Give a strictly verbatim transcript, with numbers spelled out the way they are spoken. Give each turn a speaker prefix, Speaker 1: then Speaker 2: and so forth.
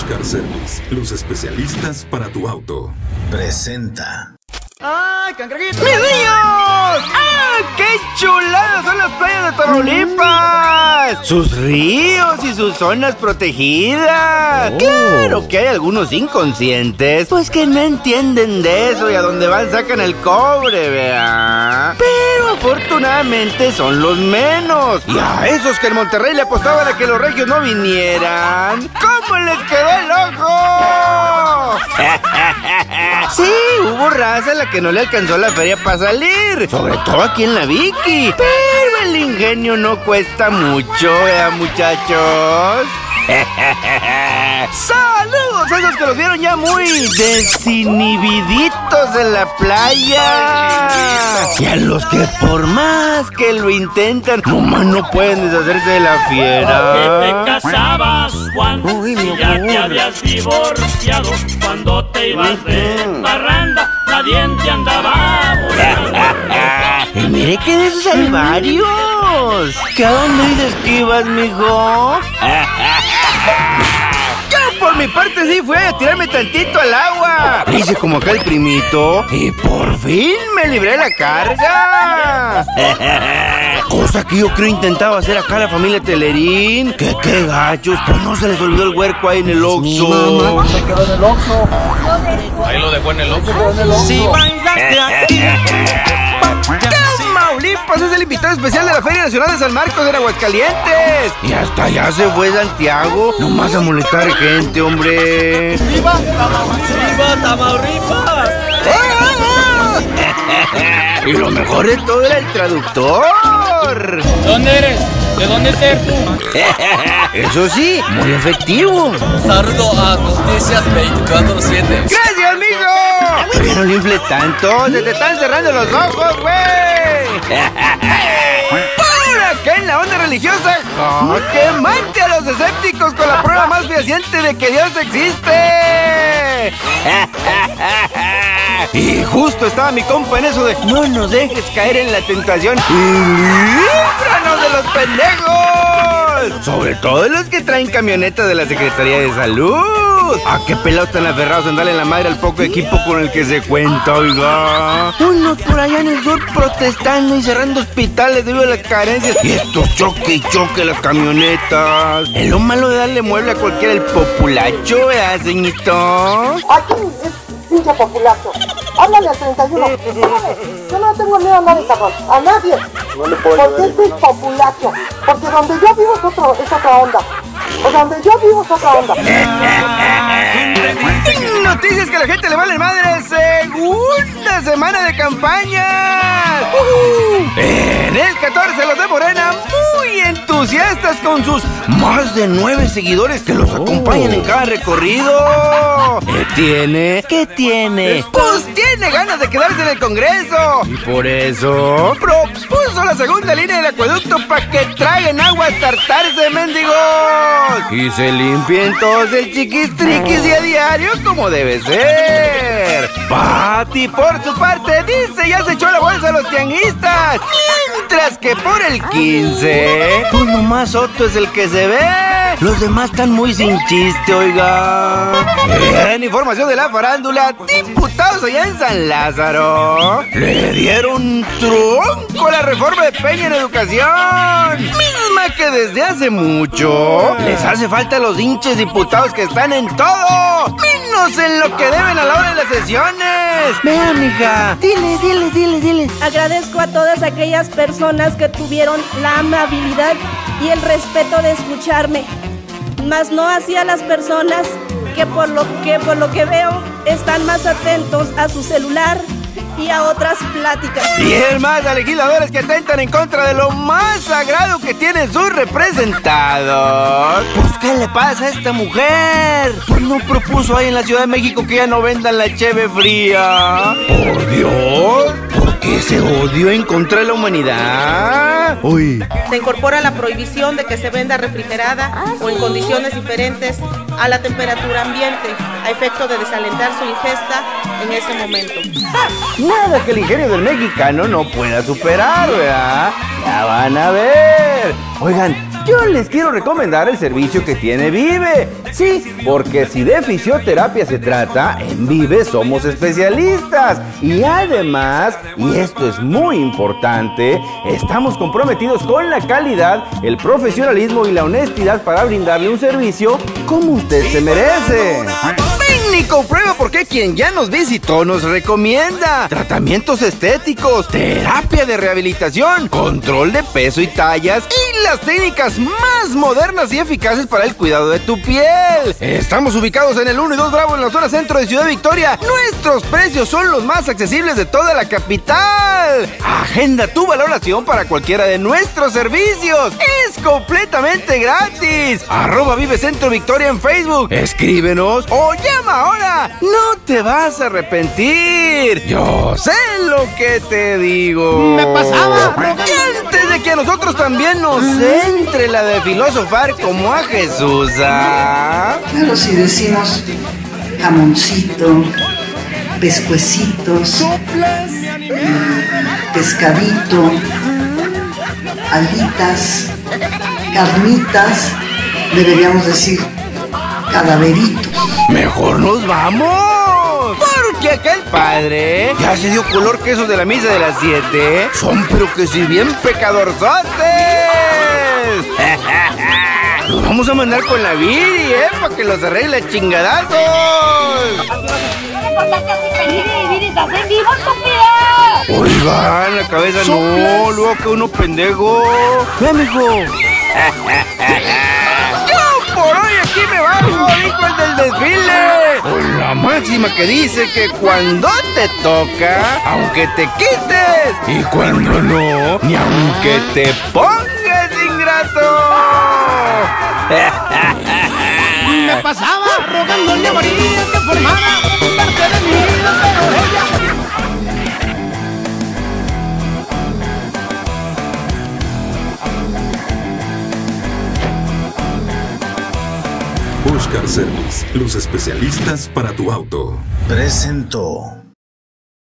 Speaker 1: Car Service, los especialistas para tu auto.
Speaker 2: Presenta.
Speaker 3: ¡Ay, cangrejito! ¡Mis niños! ¡Ah, qué chuladas son las playas de Tamaulipas! Sus ríos y sus zonas protegidas. Oh. Claro que hay algunos inconscientes, pues que no entienden de eso y a donde van sacan el cobre, ¿verdad? Pero afortunadamente son los menos. Y a esos que en Monterrey le apostaban a que los regios no vinieran, ¿cómo les quedó el ojo? Sí, hubo raza a la que no le alcanzó la feria para salir, sobre todo aquí en la Vicky. Pero el ingenio no cuesta mucho, ¿eh, muchachos? ¡Saludos a esos que los vieron ya muy desinhibiditos en la playa! Y a los que por más que lo intentan, nomás no pueden deshacerse de la fiera.
Speaker 4: Que te casabas, Juan, y ya te habías divorciado. Cuando te ibas de parranda, nadie te andaba burlando.
Speaker 3: Y mire que de esos hay varios. ¿Que a dónde dices que ibas, mijo? Yo por mi parte sí fui a tirarme tantito al agua. Hice como acá el primito y por fin me libré de la carga. Cosa que yo creo intentaba hacer acá la familia Telerín. Que qué gachos, pues no se les olvidó el huerco ahí en el Oxxo.
Speaker 5: Mamá, se quedó en el Oxxo.
Speaker 6: Ahí lo dejó en el Oxxo.
Speaker 3: Si bailaste aquí. Tamaulipas es el invitado especial de la Feria Nacional de San Marcos en Aguascalientes. Y hasta allá se fue Santiago, nomás a molestar gente, hombre.
Speaker 5: ¡Viva Tamaulipas!
Speaker 4: ¡Viva Tamaulipas!
Speaker 3: Y lo mejor de todo era el traductor.
Speaker 4: ¿Dónde eres? ¿De dónde eres tú?
Speaker 3: Eso sí, muy efectivo.
Speaker 6: Saludo a Noticias veinticuatro siete.
Speaker 3: ¡Gracias, amigo! Pero no le infles tanto, se te están cerrando los ojos, güey. Por acá en la onda religiosa, ¡oh, que mate a los escépticos con la prueba más fehaciente de que Dios existe! Y justo estaba mi compa en eso de no nos dejes caer en la tentación y líbranos de los pendejos, sobre todo de los que traen camionetas de la Secretaría de Salud. ¿A qué pelados tan aferrados en darle la madre al poco equipo con el que se cuenta, oiga? Unos por allá en el sur protestando y cerrando hospitales debido a las carencias, y estos choque y choque las camionetas. Es lo malo de darle mueble a cualquiera el populacho, ¿verdad, ceñito?
Speaker 7: Aquí es pinche populacho. Háblale al treinta y uno. Háblale. Yo no tengo miedo a nadie, cabrón. A nadie.
Speaker 5: No le puedo
Speaker 7: Porque este es populacho. Porque donde yo vivo es, otro, es otra onda. O donde yo vivo es otra onda.
Speaker 3: Noticias que a la gente le vale madre. Segunda semana de campaña. Uh, en el catorce los de Morena, muy entusiastas con sus más de nueve seguidores que los acompañan en cada recorrido. ¿Qué tiene? ¿Qué tiene? Pues tiene ganas de quedarse en el Congreso. Y por eso propuso la segunda línea del acueducto para que traguen agua hasta hartarse, mendigos. Y se limpien todos el chiquistriquis y a diario como debe ser. Pati, por su parte, dice ya se echó la bolsa a los tianguistas. Mientras que por el quince, pues nomás Otto es el que se ve. Los demás están muy sin chiste, oiga. En información de la farándula, diputados allá en San Lázaro le dieron tronco a la reforma de Peña en educación, misma que desde hace mucho les hace falta a los hinches diputados que están en todo, menos en lo que deben a la hora de las sesiones. Vea, mija, dile, dile, dile, dile.
Speaker 8: Agradezco a todas aquellas personas que tuvieron la amabilidad y el respeto de escucharme, mas no hacia las personas que por lo que por lo que veo están más atentos a su celular y a otras pláticas.
Speaker 3: Y es más, a legisladores que atentan en contra de lo más sagrado que tienen sus representados. Pues, ¿qué le pasa a esta mujer? Pues no propuso ahí en la Ciudad de México que ya no vendan la cheve fría. ¡Por Dios! ¿Por qué ese odio en contra de la humanidad? Uy.
Speaker 9: Se incorpora la prohibición de que se venda refrigerada ah, o en condiciones diferentes a la temperatura ambiente, a efecto de desalentar su ingesta en ese momento.
Speaker 3: Nada que el ingenio del mexicano no pueda superar, ¿verdad? Ya van a ver. Oigan, yo les quiero recomendar el servicio que tiene Vive. Sí, porque si de fisioterapia se trata, en Vive somos especialistas. Y además, y esto es muy importante, estamos comprometidos con la calidad, el profesionalismo y la honestidad para brindarle un servicio como usted se merece. Técnico Prueba, porque quien ya nos visitó nos recomienda tratamientos estéticos, terapia de rehabilitación, control de peso y tallas y las técnicas más modernas y eficaces para el cuidado de tu piel. Estamos ubicados en el uno y dos Bravo en la zona centro de Ciudad Victoria. Nuestros precios son los más accesibles de toda la capital. Agenda tu valoración para cualquiera de nuestros servicios. Es completamente gratis. Arroba Vive Centro Victoria en Facebook. Escríbenos o llama ahora. No te vas a arrepentir. Yo sé lo que te digo.
Speaker 2: Me pasaba.
Speaker 3: Y antes de que a nosotros también nos entre la de filosofar como a Jesús, ¿ah?
Speaker 10: Claro, si decimos jamoncito, pescuecitos, pescadito, alitas, carnitas, deberíamos decir cadaveritos.
Speaker 3: Mejor nos vamos, porque acá el padre ya se dio color que esos de la misa de las siete son pero que si bien pecadorzotes. Nos vamos a mandar con la Viri, ¿eh? Para que los arregle chingadazos. Oigan, la cabeza no, luego que uno pendejo. Ve, mijo. Yo por hoy aquí me bajo, dijo el del desfile. Con la máxima que dice que cuando te toca, aunque te quites, y cuando no, ni aunque te pongas ingrato.
Speaker 2: Me pasaba rogándole a María que formara parte de mi vida, pero ella...
Speaker 1: Oscar Service, los especialistas para tu auto.
Speaker 11: Presentó.